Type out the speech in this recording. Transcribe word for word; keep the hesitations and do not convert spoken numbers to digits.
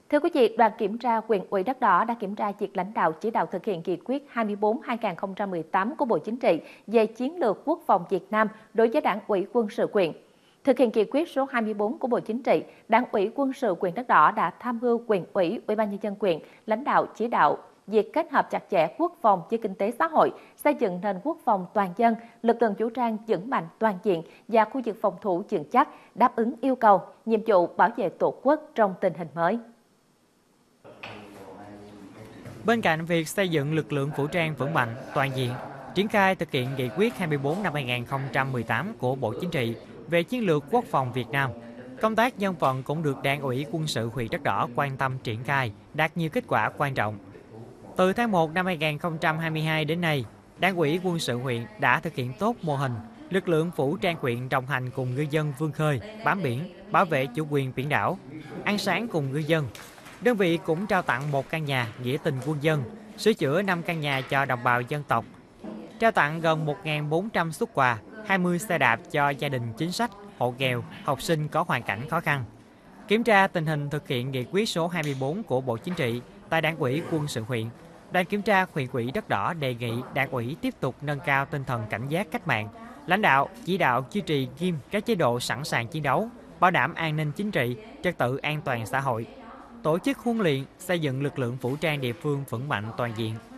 Thưa quý vị, đoàn kiểm tra Huyện ủy Đất Đỏ đã kiểm tra việc lãnh đạo chỉ đạo thực hiện nghị quyết hai mươi bốn trên hai nghìn không trăm mười tám của Bộ Chính trị về chiến lược quốc phòng Việt Nam đối với Đảng ủy Quân sự huyện. Thực hiện nghị quyết số hai mươi bốn của Bộ Chính trị, Đảng ủy Quân sự huyện Đất Đỏ đã tham mưu Huyện ủy, Ủy ban nhân dân huyện lãnh đạo chỉ đạo việc kết hợp chặt chẽ quốc phòng với kinh tế xã hội, xây dựng nền quốc phòng toàn dân, lực lượng vũ trang vững mạnh toàn diện và khu vực phòng thủ vững chắc, đáp ứng yêu cầu, nhiệm vụ bảo vệ Tổ quốc trong tình hình mới. Bên cạnh việc xây dựng lực lượng vũ trang vững mạnh, toàn diện, triển khai thực hiện nghị quyết hai mươi bốn năm hai nghìn không trăm mười tám của Bộ Chính trị về chiến lược quốc phòng Việt Nam, công tác dân vận cũng được Đảng ủy Quân sự huyện Đất Đỏ quan tâm triển khai, đạt nhiều kết quả quan trọng. Từ tháng một năm hai nghìn không trăm hai mươi hai đến nay, Đảng ủy Quân sự huyện đã thực hiện tốt mô hình lực lượng vũ trang huyện đồng hành cùng ngư dân vươn khơi, bám biển, bảo vệ chủ quyền biển đảo, ăn sáng cùng ngư dân. Đơn vị cũng trao tặng một căn nhà nghĩa tình quân dân, sửa chữa năm căn nhà cho đồng bào dân tộc, trao tặng gần một nghìn bốn trăm suất quà, hai mươi xe đạp cho gia đình chính sách, hộ nghèo, học sinh có hoàn cảnh khó khăn. Kiểm tra tình hình thực hiện nghị quyết số hai mươi bốn của Bộ Chính trị tại Đảng ủy Quân sự huyện, đoàn kiểm tra Huyện ủy Đất Đỏ đề nghị Đảng ủy tiếp tục nâng cao tinh thần cảnh giác cách mạng, lãnh đạo, chỉ đạo duy trì nghiêm các chế độ sẵn sàng chiến đấu, bảo đảm an ninh chính trị, trật tự an toàn xã hội, tổ chức huấn luyện, xây dựng lực lượng vũ trang địa phương vững mạnh toàn diện,